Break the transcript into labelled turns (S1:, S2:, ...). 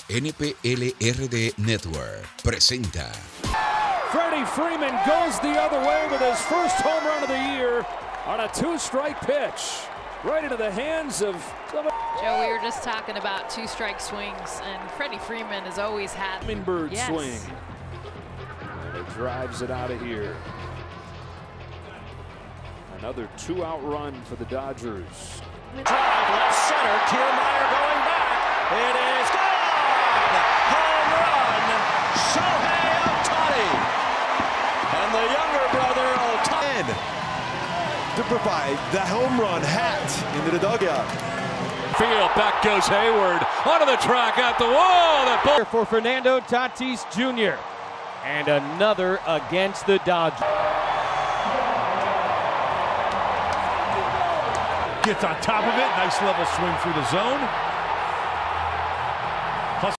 S1: NPLRD Network presenta.
S2: Freeman goes the other way with his first home run of the year on a two-strike pitch. Right into the hands of...
S3: Joe, we were just talking about two-strike swings, and Freddie Freeman has always had...
S2: Hummingbird swing. And it drives it out of here. Another two-out run for the Dodgers.
S4: Drive left center, Kiermaier going back. It is gone! Home run, Shohei Ohtani! And the younger brother, Ohtani,
S5: to provide the home run hat into the dugout.
S2: Field, back goes Hayward, onto the track, at the wall. That ball
S6: for Fernando Tatis Jr. And another against the Dodgers.
S7: Gets on top of it, nice level swing through the zone.